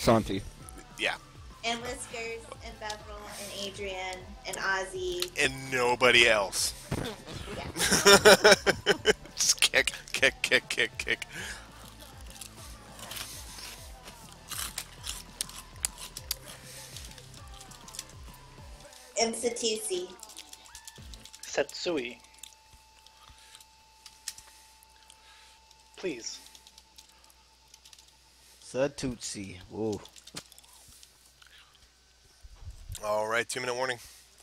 Santi. Yeah. And Whiskers, and Bethel, and Adrian, and Ozzy. And nobody else. Yeah. Just kick, kick, kick, kick, kick. And Satusi. Setsui. Please. Satutsi. Whoa. All right, 2-minute warning.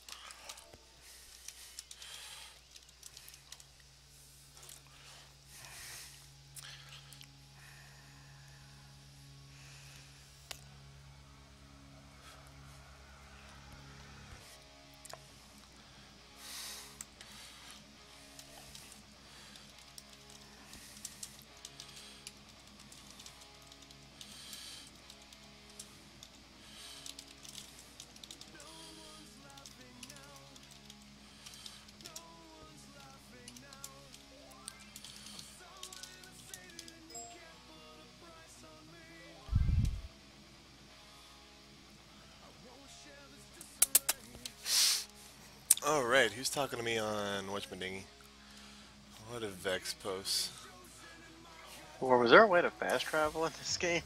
All right, who's talking to me on Whatchamandingy? What a Vex post. Or was there a way to fast travel in this game?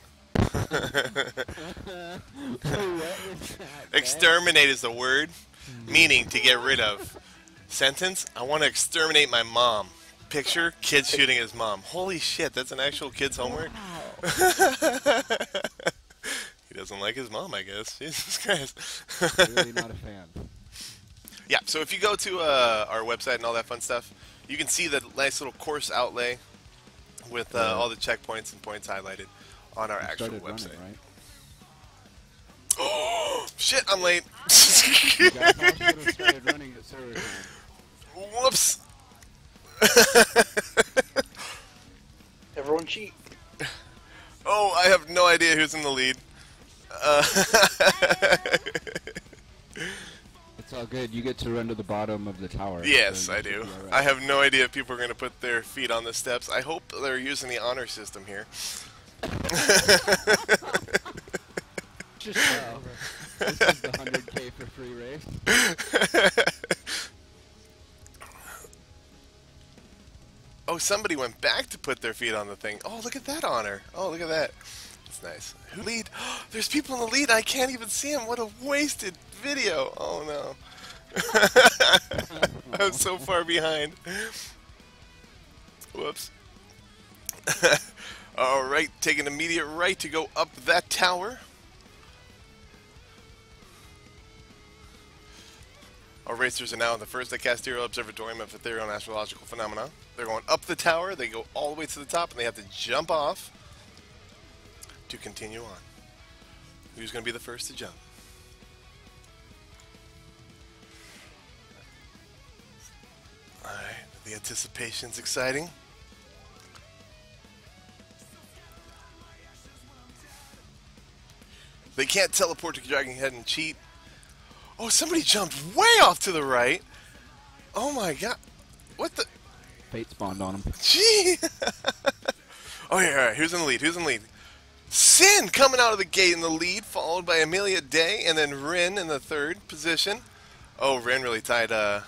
Exterminate is the word, meaning to get rid of. Sentence, I want to exterminate my mom. Picture, kid shooting his mom. Holy shit, that's an actual kid's homework? He doesn't like his mom, I guess. Jesus Christ. Really not a fan. Yeah, so if you go to our website and all that fun stuff, you can see the nice little course outlay with all the checkpoints and points highlighted on our actual website. Running, right? Oh, shit, I'm late. You guys all should have started running at server time. Whoops. Everyone cheat. Oh, I have no idea who's in the lead. It's all good. You get to run to the bottom of the tower. Yes, so I do. I have no idea if people are going to put their feet on the steps. I hope they're using the honor system here. Just this is the 100K for free race. Oh, somebody went back to put their feet on the thing. Oh, look at that honor. Oh, look at that. That's nice. Who lead? There's people in the lead. I can't even see them. What a wasted video. Oh, no. I'm so far behind. Whoops. All right, take an immediate right to go up that tower. Our racers are now in the first Icasterial Observatorium of Ethereal and Astrological Phenomena. They're going up the tower, they go all the way to the top, and they have to jump off to continue on. Who's going to be the first to jump? Alright, the anticipation's exciting. They can't teleport to Dragon Head and cheat. Oh, somebody jumped way off to the right. Oh my god. What the? Fate spawned on him. Gee. Oh, yeah, alright. Who's in the lead? Who's in the lead? Sin coming out of the gate in the lead, followed by Amelia Day, and then Rin in the third position. Oh, Rin really tied that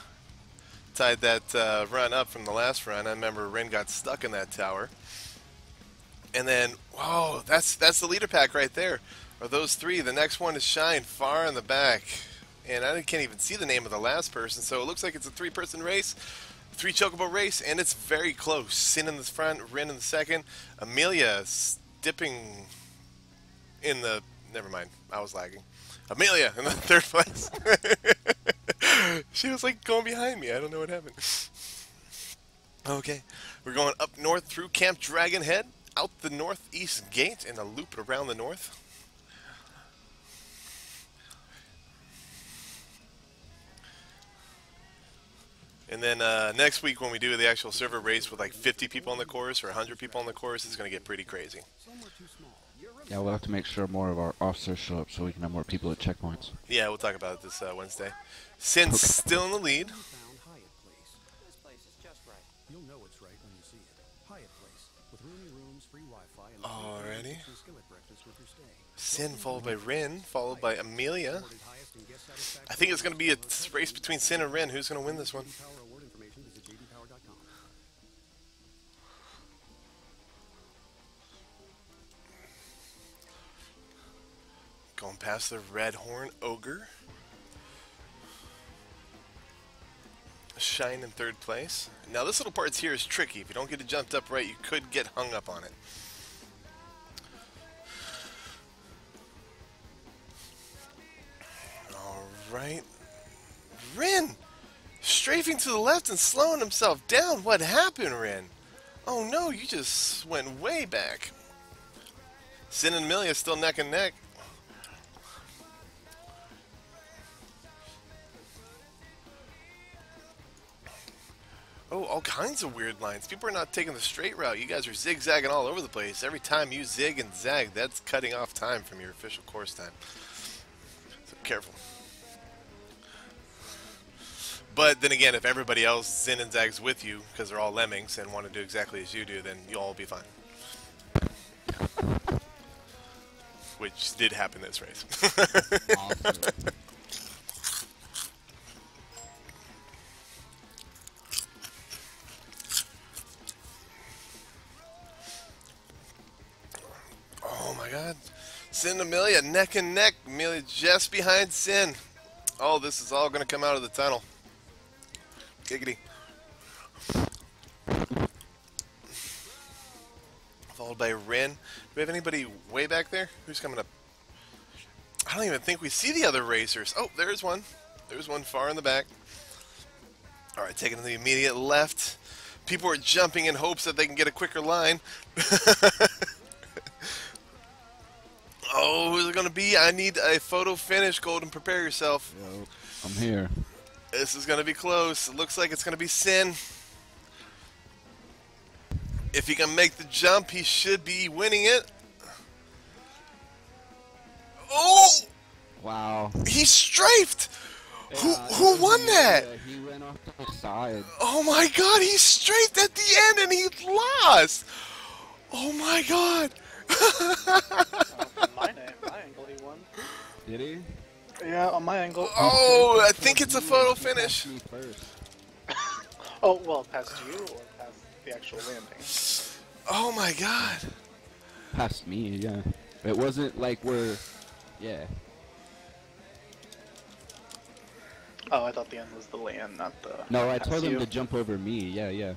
run up from the last run. I remember Rin got stuck in that tower. And then, whoa, that's the leader pack right there. Are those three? The next one is Shine, far in the back. And I can't even see the name of the last person, so it looks like it's a three-person race, three Chocobo race, and it's very close. Sin in the front, Rin in the second, Amelia dipping in the... Never mind, I was lagging. Amelia in the third place. She was like going behind me. I don't know what happened. Okay, we're going up north through Camp Dragon Head, out the northeast gate, and a loop around the north. And then next week when we do the actual server race with like 50 people on the course or 100 people on the course, it's going to get pretty crazy. Yeah, we'll have to make sure more of our officers show up so we can have more people at checkpoints. Yeah, we'll talk about it this Wednesday. Since still in the lead. This place is just right. You'll know it's right when you see it. Hyatt Place, with roomy rooms, free Wi-Fi, and Alrighty. Sin followed by Rin, followed by Amelia. I think it's going to be a race between Sin and Rin. Who's going to win this one? Going past the Red Horn Ogre. Shine in third place. Now this little part here is tricky. If you don't get it jumped up right, you could get hung up on it. Alright. Rin! Strafing to the left and slowing himself down. What happened, Rin? Oh no, you just went way back. Sin and Amelia still neck and neck. Oh, all kinds of weird lines. People are not taking the straight route. You guys are zigzagging all over the place. Every time you zig and zag, that's cutting off time from your official course time. So careful. But then again, if everybody else zin and zags with you, because they're all lemmings and want to do exactly as you do, then you'll all be fine. Which did happen this race. Awesome. Oh my god. Sin and Amelia neck and neck. Amelia just behind Sin. Oh, this is all going to come out of the tunnel. Giggity. Followed by Rin. Do we have anybody way back there? Who's coming up? I don't even think we see the other racers. Oh, there's one. There's one far in the back. Alright, taking to the immediate left. People are jumping in hopes that they can get a quicker line. Oh, who's it going to be? I need a photo finish, Golden. Prepare yourself. Yo, I'm here. This is going to be close. It looks like it's going to be Sin. If he can make the jump, he should be winning it. Oh! Wow. He strafed! Yeah, Who won that? He went off to the side. Oh my god, he strafed at the end and he lost! Oh my god! On my angle, he won. Did he? Yeah, on my angle. Oh, I think it's a photo finish. Me first. Oh, well, past you or past the actual landing? Oh my god. Past me, yeah. It wasn't like we're... Yeah. Oh, I thought the end was the land, not the... No, I past told him you. to jump over me. Yeah.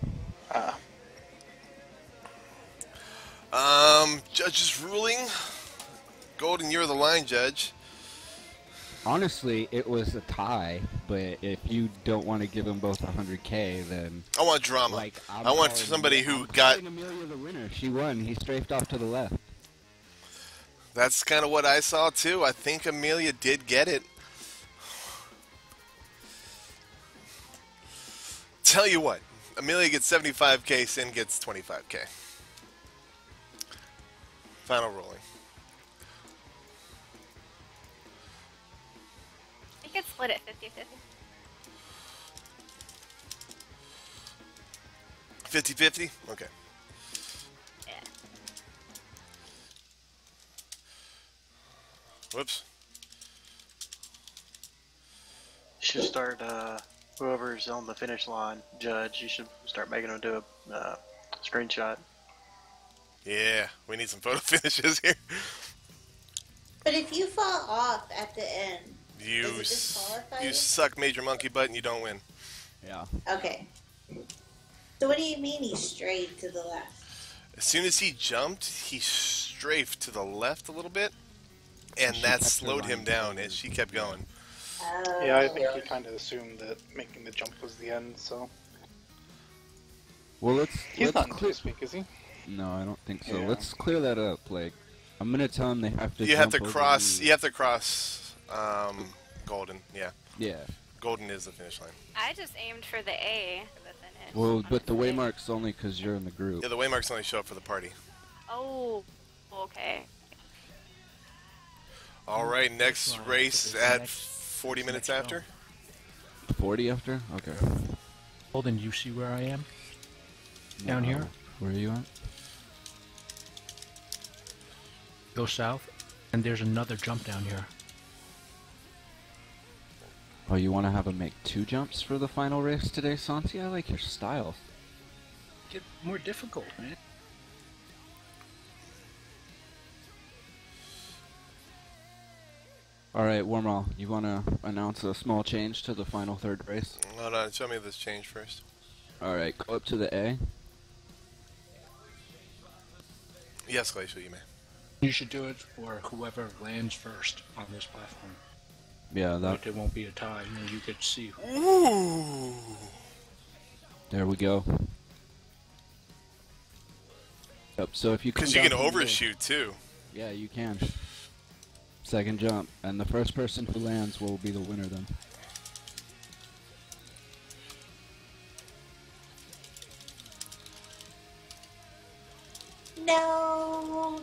Judge's ruling. Golden, you're the line judge. Honestly, it was a tie, but if you don't want to give them both 100K, then... I want drama. Like, I want somebody who got... Amelia the winner. She won. He strafed off to the left. That's kind of what I saw too. I think Amelia did get it. Tell you what, Amelia gets 75K, Sin gets 25K. Final ruling. I think it's split at 50-50. 50-50? Okay. Yeah. Whoops. You should start, whoever's on the finish line, judge, you should start making them do a screenshot. Yeah, we need some photo finishes here. But if you fall off at the end, You, does it disqualify you you? suck major monkey butt and you don't win. Yeah. Okay. So what do you mean he strayed to the left? As soon as he jumped, he strafed to the left a little bit, and She that kept her slowed line him down going. as she kept going. Oh. Yeah, I think he kind of assumed that making the jump was the end, so... Well, let's He's not in clear... this week, is he? No, I don't think so. Yeah. Let's clear that up. Like, I'm gonna tell them they have to. You have jump to over cross. me. You have to cross. Golden. Yeah, Yeah. Golden is the finish line. I just aimed for the A for the finish. Well, but the honestly. waymark's only because you're in the group. Yeah, the waymarks only show up for the party. Oh, okay. All right, next race at 40 minutes after. 40 after? Okay. Holden, do you see where I am? Down here? Where are you at? Go south, and there's another jump down here. Oh, you want to have him make 2 jumps for the final race today, Santi? I like your style. Get more difficult, man. Alright, Wormall, you want to announce a small change to the final 3rd race? Hold on, show me this change first. Alright, go up to the A. Yes, Glacial, you may. You should do it for whoever lands first on this platform. Yeah, that. But it won't be a tie. You know, you could see. Ooh! There we go. Yep, so if you come Because you down can from the A- overshoot, too. Yeah, you can. 2nd jump, and the first person who lands will be the winner then. No.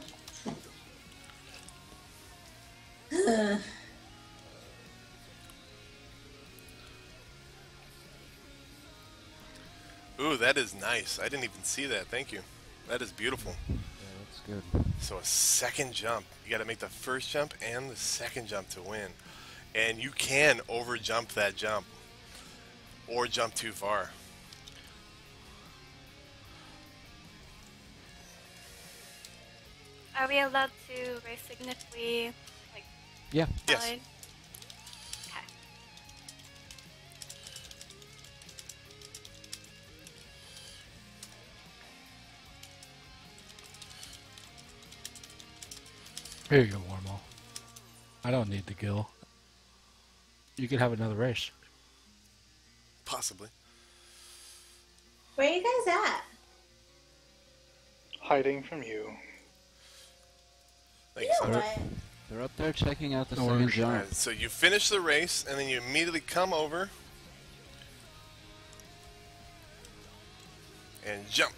Ooh, that is nice. I didn't even see that. Thank you. That is beautiful. Yeah, that's good. So a 2nd jump. You got to make the 1st jump and the 2nd jump to win. And you can over jump that jump. Or jump too far. Are we allowed to race significantly, like, Yeah. Yes. side? Okay. Here you go, Wormhole. I don't need the gill. You could have another race. Possibly. Where are you guys at? Hiding from you. Thank You you, know Sandra. what? They're up there checking out the No 2nd worries. jump. Alright, so you finish the race, and then you immediately come over and jump.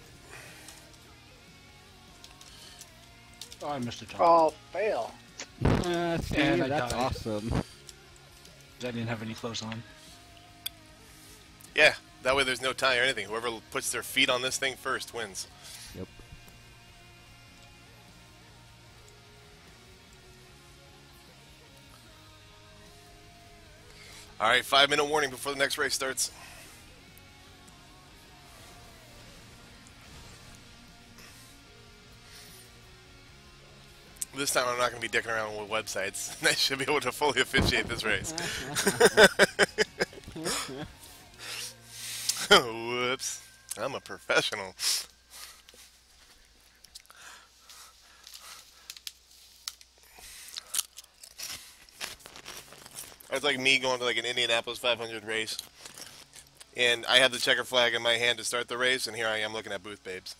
Oh, I missed a time. Oh, fail. See, And I that's died. awesome. I didn't have any clothes on. Yeah, that way there's no tie or anything. Whoever puts their feet on this thing first wins. Yep. Alright, 5-minute warning before the next race starts. This time I'm not going to be dicking around with websites. I should be able to fully officiate this race. Whoops. I'm a professional. It's like me going to like an Indianapolis 500 race. And I have the checker flag in my hand to start the race, and here I am looking at booth babes.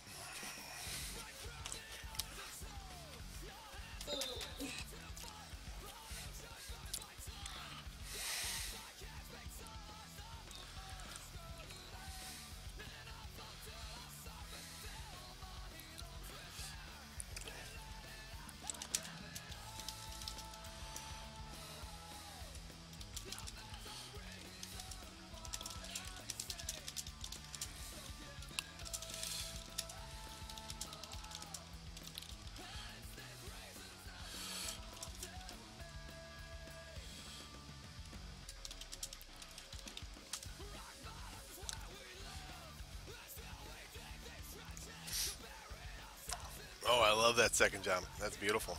Oh, I love that 2nd jump. That's beautiful.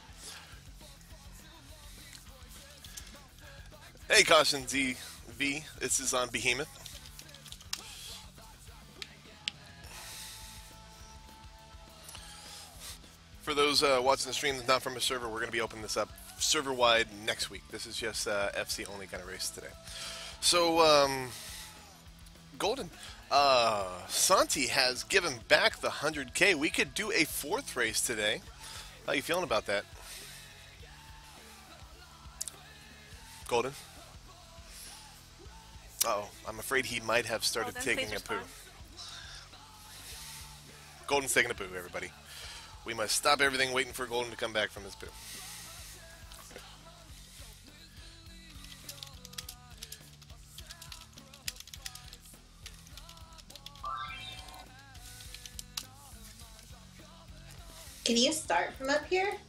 Hey, Caution ZV. This is on Behemoth. For those watching the stream that's not from a server, we're going to be opening this up server-wide next week. This is just FC-only kind of race today. So, Golden, Santi has given back the 100K. We could do a 4th race today. How you feeling about that? Golden? Uh-oh, I'm afraid he might have started Golden, taking please a poo. respond. Golden's taking a poo, everybody. We must stop everything waiting for Golden to come back from his poo. Can you start from up here?